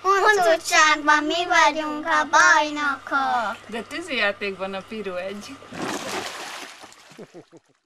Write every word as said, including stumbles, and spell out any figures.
Huncutságban mi vagyunk a bajnokok. De tűzijátékban a Piru egy.